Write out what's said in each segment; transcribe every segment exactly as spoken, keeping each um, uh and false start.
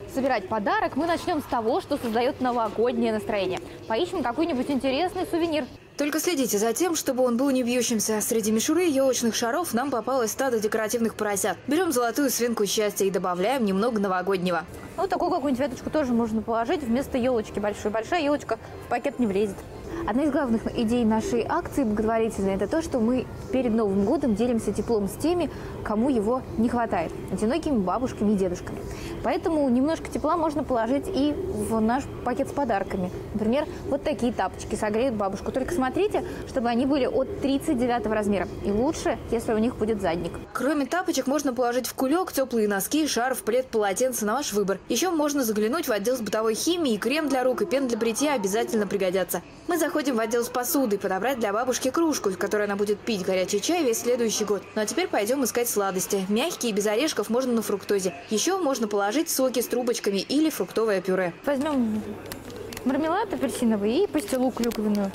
собирать подарок, мы начнем с того, что создает новогоднее настроение. Поищем какой-нибудь интересный сувенир. Только следите за тем, чтобы он был не бьющимся. Среди мишуры елочных шаров нам попалось стадо декоративных поросят. Берем золотую свинку счастья и добавляем немного новогоднего. Ну, такую какую-нибудь веточку тоже можно положить вместо елочки большой. Большая елочка в пакет не влезет. Одна из главных идей нашей акции благотворительной – это то, что мы перед Новым годом делимся теплом с теми, кому его не хватает. Одинокими бабушками и дедушками. Поэтому немножко тепла можно положить и в наш пакет с подарками. Например, вот такие тапочки согреют бабушку. Только смотрите, чтобы они были от тридцать девятого размера. И лучше, если у них будет задник. Кроме тапочек, можно положить в кулек теплые носки, шарф, плед, полотенце на ваш выбор. Еще можно заглянуть в отдел с бытовой химией. Крем для рук и пена для бритья обязательно пригодятся. Мы заходим в отдел с посудой, подобрать для бабушки кружку, в которой она будет пить горячий чай весь следующий год. Ну а теперь пойдем искать сладости. Мягкие, без орешков, можно на фруктозе. Еще можно положить соки с трубочками или фруктовое пюре. Возьмем мармелад апельсиновый и пастилу клюквенную.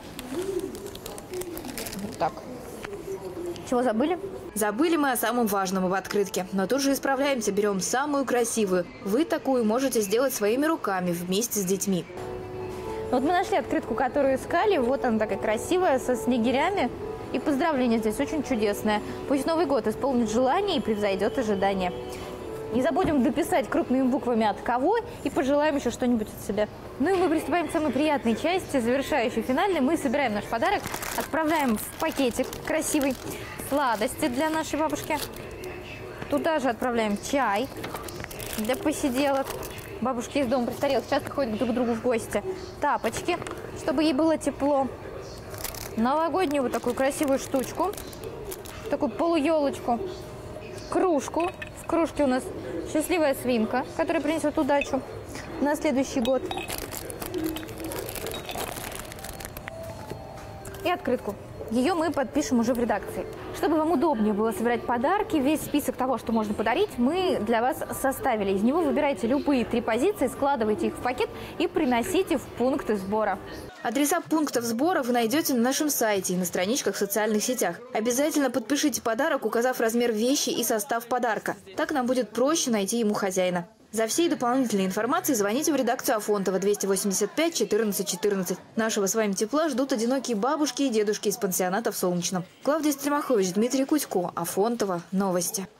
Вот так. Чего забыли? Забыли мы о самом важном в открытке. Но тут же исправляемся, берем самую красивую. Вы такую можете сделать своими руками вместе с детьми. Вот мы нашли открытку, которую искали. Вот она такая красивая, со снегирями. И поздравление здесь очень чудесное. Пусть Новый год исполнит желание и превзойдет ожидания. Не забудем дописать крупными буквами от кого и пожелаем еще что-нибудь от себя. Ну и мы приступаем к самой приятной части, завершающей, финальной. Мы собираем наш подарок, отправляем в пакетик красивый сладости для нашей бабушки. Туда же отправляем чай для посиделок. Бабушки из дома престарелых часто ходят друг к другу в гости. Тапочки, чтобы ей было тепло. Новогоднюю вот такую красивую штучку. Такую полуелочку. Кружку. В кружке у нас счастливая свинка, которая принесет удачу на следующий год. И открытку. Ее мы подпишем уже в редакции. Чтобы вам удобнее было собирать подарки, весь список того, что можно подарить, мы для вас составили. Из него выбирайте любые три позиции, складывайте их в пакет и приносите в пункты сбора. Адреса пунктов сбора вы найдете на нашем сайте и на страничках в социальных сетях. Обязательно подпишите подарок, указав размер вещи и состав подарка. Так нам будет проще найти ему хозяина. За всей дополнительной информацией звоните в редакцию Афонтова двести восемьдесят пять четырнадцать четырнадцать. Нашего с вами тепла ждут одинокие бабушки и дедушки из пансионата в Солнечном. Клавдия Стремахович, Дмитрий Кузько, Афонтова. Новости.